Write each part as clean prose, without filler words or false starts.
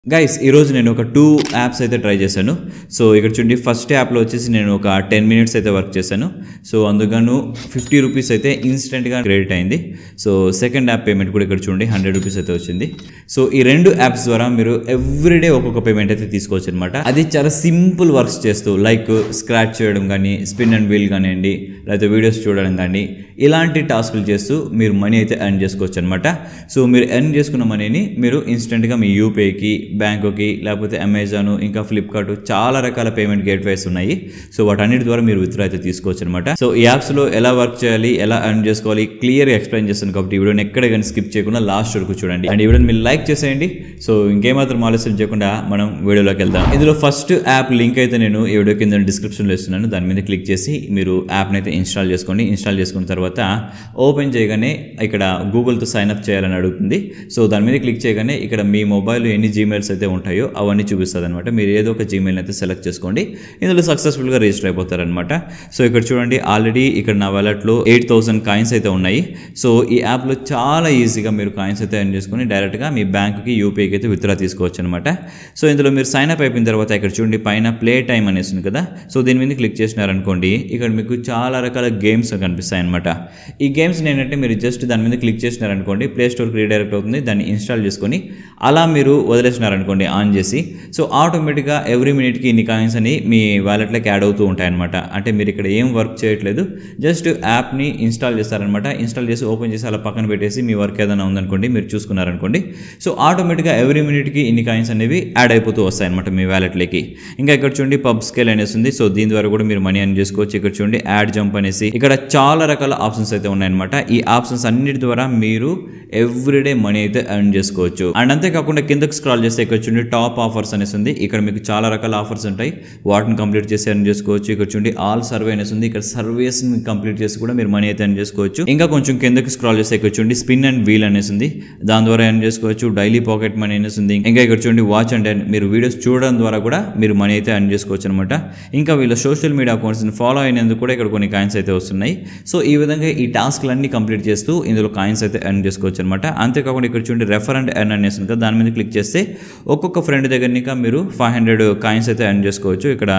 Guys ఈరోజు నేను ఒక 2 యాప్స్ అయితే ట్రై చేశాను. సో ఇక్కడ చూడండి, ఫస్ట్ యాప్లో వచ్చేసి నేను ఒక 10 మినిట్స్ అయితే వర్క్ చేశాను. సో అందుకను 50 రూపీస్ అయితే ఇన్స్టెంట్గా క్రెడిట్ అయింది. సో సెకండ్ యాప్ పేమెంట్ కూడా ఇక్కడ చూడండి 100 రూపీస్ అయితే వచ్చింది. సో ఈ రెండు యాప్స్ ద్వారా మీరు ఎవ్రీడే ఒక్కొక్క పేమెంట్ అయితే తీసుకోవచ్చు అనమాట. అది చాలా సింపుల్ వర్క్స్ చేస్తూ, లైక్ స్క్రాచ్ చేయడం కానీ, స్పిన్ అండ్ వీల్ కానివ్వండి, లేకపోతే వీడియోస్ చూడడం కానీ, ఇలాంటి టాస్కులు చేస్తూ మీరు మనీ అయితే ఎర్న్ చేసుకోవచ్చు అనమాట. సో మీరు ఎర్న్ చేసుకున్న మనీని మీరు ఇన్స్టెంట్గా మీ యూపీఐకి, బ్యాంకుకి, లేకపోతే అమెజాన్, ఇంకా ఫ్లిప్కార్ట్, చాలా రకాల పేమెంట్ గేట్వేస్ ఉన్నాయి. సో వాటన్నిటి ద్వారా మీరు విత్డ్రా అయితే తీసుకోవచ్చు అనమాట. సో ఈ యాప్స్లో ఎలా వర్క్ చేయాలి, ఎలా ఎర్న్ చేసుకోవాలి క్లియర్గా ఎక్స్ప్లెయిన్ చేస్తాను. కాబట్టి ఈ వీడియోని ఎక్కడ కానీ స్కిప్ చేయకుండా లాస్ట్ వరకు చూడండి. అండ్ ఈ వీడియోని మీరు లైక్ చేసేయండి. సో ఇంకేమాత్రం ఆలస్యం చేయకుండా మనం వీడియోలోకి వెళ్దాం. ఇందులో ఫస్ట్ యాప్ లింక్ అయితే నేను ఈ వీడియో కింద డిస్క్రిప్షన్లో ఇస్తున్నాను. దాని మీద క్లిక్ చేసి మీరు యాప్ని అయితే ఇన్స్టాల్ చేసుకోండి. ఇన్స్టాల్ చేసుకున్న తర్వాత ఓపెన్ చేయగానే ఇక్కడ గూగుల్తో సైన్అప్ చేయాలని అడుగుతుంది. సో దాని మీద క్లిక్ చేయగానే ఇక్కడ మీ మొబైల్లో ఎన్ని జీమెయిల్స్ అయితే ఉంటాయో అవన్నీ చూపిస్తుంది అనమాట. మీరు ఏదో ఒక జీమెయిల్ అయితే సెలెక్ట్ చేసుకోండి. ఇందులో సక్సెస్ఫుల్గా రిజిస్టర్ అయిపోతారనమాట. సో ఇక్కడ చూడండి, ఆల్రెడీ ఇక్కడ నా వాలెట్లో 8000 కాయిన్స్ అయితే ఉన్నాయి. సో ఈ యాప్లో చాలా ఈజీగా మీరు కాయిన్స్ అయితే ఎర్న్ చేసుకుని డైరెక్ట్గా మీ బ్యాంకుకి, యూపీఐకి అయితే విత్డ్రా తీసుకోవచ్చు అనమాట. సో ఇందులో మీరు సైన్అప్ అయిపోయిన తర్వాత ఇక్కడ చూడండి పైన ప్లే టైం అనేసి ఉంది కదా. సో దీని మీద క్లిక్ చేసినారనుకోండి, ఇక్కడ మీకు చాలా రకాల గేమ్స్ కనిపిస్తాయి అనమాట. ఈ గేమ్స్ ఏంటంటే మీరు జస్ట్ దాని మీద క్లిక్ చేసినారనుకోండి, ప్లే స్టోర్కి రీడైరెక్ట్ అవుతుంది. దాన్ని ఇన్స్టాల్ చేసుకొని అలా మీరు వదిలేసినారనుకోండి ఆన్ చేసి, సో ఆటోమేటిక్గా ఎవ్రీ మినిట్కి ఇన్ని కాయిన్స్ అని మీ వ్యాలెట్లోకి యాడ్ అవుతూ ఉంటాయన్నమాట. అంటే మీరు ఇక్కడ ఏం వర్క్ చేయట్లేదు, జస్ట్ యాప్ని ఇన్స్టాల్ చేస్తారనమాట. ఇన్స్టాల్ చేసి ఓపెన్ చేసి అలా పక్కన పెట్టేసి మీ వర్క్ ఏదైనా ఉందనుకోండి, మీరు చూసుకున్నారనుకోండి, సో ఆటోమేటిక్గా ఎవ్రీ మినిట్కి ఇన్ని కాయిన్స్ అనేవి యాడ్ అయిపోతూ వస్తాయన్నమాట మీ వ్యాలెట్లోకి. ఇంకా ఇక్కడ చూడండి పబ్ స్కేల్ అనేసి ఉంది. సో దీని ద్వారా కూడా మీరు మనీ ఎర్న్ చేసుకోవచ్చు. ఇక్కడ చూడండి యాడ్ జంప్ అనేసి, ఇక్కడ చాలా రకాల ఆప్షన్స్ అయితే ఉన్నాయన్నమాట. ఈ ఆప్షన్స్ అన్నిటి ద్వారా మీరు ఎవ్రీడే మనీ అయితే ఎర్న్ చేసుకోవచ్చు. అండ్ అంతేకాకుండా కిందకి స్క్రాల్ చేస్తే ఇక్కడ చూడండి టాప్ ఆఫర్స్ అనేసి ఉంది. ఇక్కడ మీకు చాలా రకాల ఆఫర్స్ ఉంటాయి, వాటిని కంప్లీట్ చేసి ఎర్న్ చేసుకోవచ్చు. ఇక్కడ చూడండి ఆల్ సర్వే అనేసి ఉంది. ఇక్కడ సర్వేస్ కంప్లీట్ చేసి కూడా మీరు మనీ అయితే ఎర్న్ చేసుకోవచ్చు. ఇంకా కొంచెం కిందకి స్క్రాల్ చేస్తే ఇక్కడ చూడండి స్పిన్ అండ్ వీల్ అనేసి ఉంది. దాని ద్వారా ఎర్న్ చేసుకోవచ్చు. డైలీ పాకెట్ మనీ అనేసి ఉంది. ఇంకా ఇక్కడ చూడండి వాచ్ అండ్ ఎర్న్, మీరు వీడియోస్ చూడడం ద్వారా కూడా మీరు మనీ అయితే ఎర్న్ చేసుకోవచ్చు అనమాట. ఇంకా వీళ్ళ సోషల్ మీడియా అకౌంట్స్ని ఫాలో అయినందుకు కూడా ఇక్కడ కొన్ని కాయిన్స్ అయితే వస్తున్నాయి. సో ఈ విధంగా ఈ టాస్క్లన్నీ కంప్లీట్ చేస్తూ ఇందులో కాయిన్స్ అయితే ఎర్న్ చేసుకోవచ్చు అనమాట. అంతేకాకుండా ఇక్కడ చూడండి రెఫర్ అండ్ ఎర్న్ అనేసి ఉంది కదా, దాని మీద క్లిక్ చేస్తే ఒక్కొక్క ఫ్రెండ్ దగ్గర మీరు 500 కాయిన్స్ అయితే ఎర్న్ చేసుకోవచ్చు. ఇక్కడ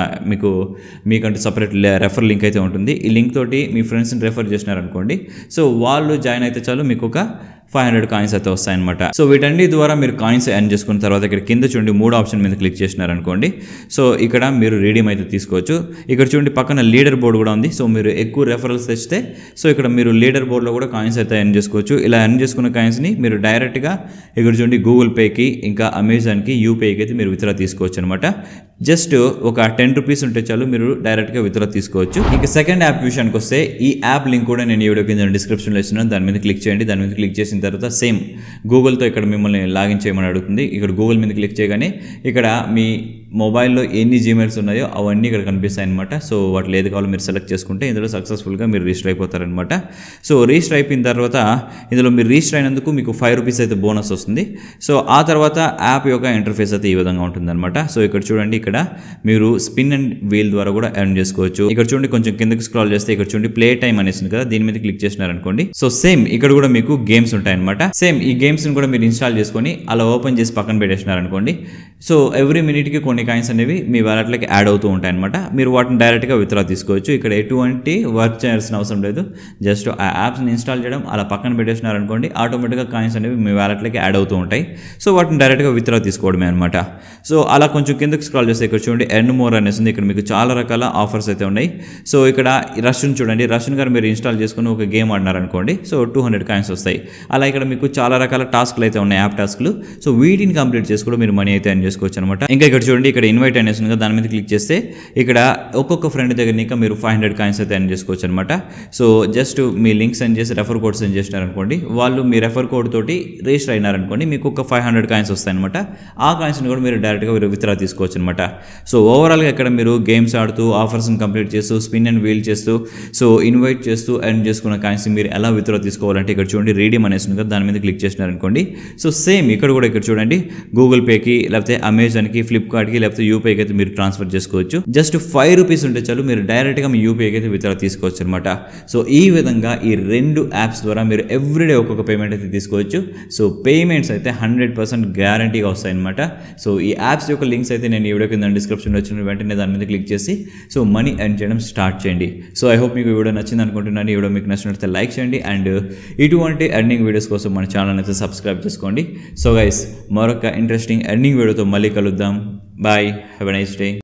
మీకంటే సపరేట్ రెఫర్ లింక్ అయితే ఉంటుంది. ఈ లింక్ తోటి మీ ఫ్రెండ్స్ని రెఫర్ చేసినారనుకోండి, సో వాళ్ళు జాయిన్ అయితే చాలు మీకు ఒక 500 కాయిన్స్ అయితే వస్తాయన్నమాట. సో వీటన్ని ద్వారా మీరు కాయిన్స్ ఎర్న్ చేసుకున్న తర్వాత ఇక్కడ కింద చూడండి 3 ఆప్షన్ మీద క్లిక్ చేసినారనుకోండి, సో ఇక్కడ మీరు రీడీమ్ అయితే తీసుకోవచ్చు. ఇక్కడ చూడండి పక్కన లీడర్ బోర్డు కూడా ఉంది. సో మీరు ఎక్కువ రెఫరల్స్ తెచ్చితే సో ఇక్కడ మీరు లీడర్ బోర్డులో కూడా కాయిన్స్ అయితే ఎర్న్ చేసుకోవచ్చు. ఇలా ఎర్న్ చేసుకున్న కాయిన్స్ని మీరు డైరెక్ట్గా ఇక్కడ చూడండి గూగుల్ పేకి, ఇంకా అమెజాన్కి, యూపీఐకి అయితే మీరు విత్డ్రా తీసుకోవచ్చు అనమాట. జస్ట్ ఒక 10 రూపీస్ ఉంటే చాలు, మీరు డైరెక్ట్గా విత్డ్రా తీసుకోవచ్చు. ఇక సెకండ్ యాప్ విషయానికి వస్తే, ఈ యాప్ లింక్ కూడా నేను ఈ వీడియో కింద డిస్క్రిప్షన్లో ఇస్తున్నాను. దాని మీద క్లిక్ చేయండి. దాని మీద క్లిక్ చేసిన తర్వాత సేమ్ గూగుల్తో ఇక్కడ మిమ్మల్ని లాగిన్ చేయమని అడుగుతుంది. ఇక్కడ గూగుల్ మీద క్లిక్ చేయగానే ఇక్కడ మీ మొబైల్లో ఎన్ని జీమెయిల్స్ ఉన్నాయో అవన్నీ ఇక్కడ కనిపిస్తాయి అనమాట. సో వాటిలో ఏది కావాలో మీరు సెలెక్ట్ చేసుకుంటే ఇందులో సక్సెస్ఫుల్గా మీరు రిజిస్టర్ అయిపోతారనమాట. సో రిజిస్టర్ అయిపోయిన తర్వాత ఇందులో మీరు రిజిస్టర్ అయినందుకు మీకు 5 రూపీస్ అయితే బోనస్ వస్తుంది. సో ఆ తర్వాత యాప్ యొక్క ఇంటర్ఫేస్ అయితే ఈ విధంగా ఉంటుందన్నమాట. సో ఇక్కడ చూడండి, ఇక్కడ మీరు స్పిన్ అండ్ వీల్ ద్వారా కూడా ఎర్న్ చేసుకోవచ్చు. ఇక్కడ చూడండి కొంచెం కిందకి స్క్రాల్ చేస్తే ఇక్కడ చూడండి ప్లే టైం అనేసి కదా, దీని మీద క్లిక్ చేసినారనుకోండి, సో సేమ్ ఇక్కడ కూడా మీకు గేమ్స్ ఉంటాయన్నమాట. సేమ్ ఈ గేమ్స్ని కూడా మీరు ఇన్స్టాల్ చేసుకొని అలా ఓపెన్ చేసి పక్కన పెట్టేసినారనుకోండి, సో ఎవ్రీ మినిట్కి కొన్ని కాయిన్స్ అనేవి మీ వాలెట్లోకి యాడ్ అవుతూ ఉంటాయి అనమాట. మీరు వాటిని డైరెక్ట్గా విత్డ్రా తీసుకోవచ్చు. ఇక్కడ ఎటువంటి వర్క్ చేయాల్సిన అవసరం లేదు. జస్ట్ ఆ యాప్స్ని ఇన్స్టాల్ చేయడం, అలా పక్కన పెట్టేసినారనుకోండి, ఆటోమేటిక్గా కాయిన్స్ అనేవి మీ వాలెట్లోకి యాడ్ అవుతూ ఉంటాయి. సో వాటిని డైరెక్ట్గా విత్డ్రా తీసుకోవడమే అనమాట. సో అలా కొంచెం కిందకి స్క్రాల్ చేస్తే ఇక్కడ చూడండి ఎర్న్ మోర్ అనేసి ఉంది. ఇక్కడ మీకు చాలా రకాల ఆఫర్స్ అయితే ఉన్నాయి. సో ఇక్కడ రష్ని చూడండి, రష్ని గారు మీరు ఇన్స్టాల్ చేసుకుని ఒక గేమ్ ఆడినారనుకోండి, సో 200 కాయిన్స్ వస్తాయి. అలా ఇక్కడ మీకు చాలా రకాల టాస్క్లు అయితే ఉన్నాయి, యాప్ టాస్క్లు. సో వీటిని కంప్లీట్ చేసి కూడా మీరు మనీ అయితే ఎర్న్ చేసుకోవచ్చు అనమాట. ఇంకా ఇక్కడ చూడండి ఇక్కడ ఇన్వైట్ అనేసి ఉంది కదా, దాని మీద క్లిక్ చేస్తే ఇక్కడ ఒక్కొక్క ఫ్రెండ్ దగ్గర మీరు 500 కాయిన్స్ అయితే ఎర్న్ చేసుకోవచ్చు అనమాట. సో జస్ట్ మీ లింక్ సెండ్ చేసి రెఫర్ కోడ్ సెండ్ చేసినారనుకోండి, వాళ్ళు మీ రెఫర్ కోడ్ తోటి రిజిస్టర్ అయినారనుకోండి, మీకు ఒక 500 కాయిన్స్ వస్తాయి అనమాట. ఆ కాయిన్స్ని కూడా మీరు డైరెక్ట్గా విత్డ్రా తీసుకోవచ్చు అనమాట. సో ఓవరాల్గా ఇక్కడ మీరు గేమ్స్ ఆడుతూ, ఆఫర్స్ని కంప్లీట్ చేస్తూ, స్పిన్ అండ్ వీల్ చేస్తూ, సో ఇన్వైట్ చేస్తూ ఎర్న్ చేసుకున్న కాయిన్స్ మీరు ఎలా విత్డ్రా తీసుకోవాలంటే ఇక్కడ చూడండి రీడీమ్ అనేసి ఉంది కదా, దాని మీద క్లిక్ చేసినారనుకోండి, సో సేమ్ ఇక్కడ కూడా ఇక్కడ చూడండి గూగుల్ పేకి, లేకపోతే అమెజాన్కి, ఫ్లిప్కార్ట్కి లేకపోతే యూపీఐకి అయితే మీరు ట్రాన్స్ఫర్ చేసుకోవచ్చు. జస్ట్ 5 రూపీస్ ఉంటే చాలు మీరు డైరెక్ట్గా మీ యూపీఐకి అయితే విత్డ్రా తీసుకోవచ్చు అనమాట. సో ఈ విధంగా ఈ 2 యాప్స్ ద్వారా మీరు ఎవ్రీడే ఒక్కొక్క పేమెంట్ అయితే తీసుకోవచ్చు. సో పేమెంట్స్ అయితే 100% గ్యారంటీగా వస్తాయన్నమాట. సో ఈ యాప్స్ యొక్క లింక్స్ అయితే నేను ఈ వీడియో కింద డిస్క్రిప్షన్లో వచ్చిన వెంటనే దాని మీద క్లిక్ చేసి సో మనీ ఎర్న్ చేయడం స్టార్ట్ చేయండి. సో ఐ హోప్ మీకు ఈ వీడియో నచ్చింది అనుకుంటున్నాను. ఈ వీడియో మీకు నచ్చినట్లయితే లైక్ చేయండి అండ్ ఇటువంటి ఎర్నింగ్ వీడియోస్ కోసం మన ఛానల్ అయితే సబ్స్క్రైబ్ చేసుకోండి. సో గైస్, మరొక ఇంట్రెస్టింగ్ ఎర్నింగ్ వీడియోతో మళ్ళీ కలుద్దాం. Bye, have a nice day.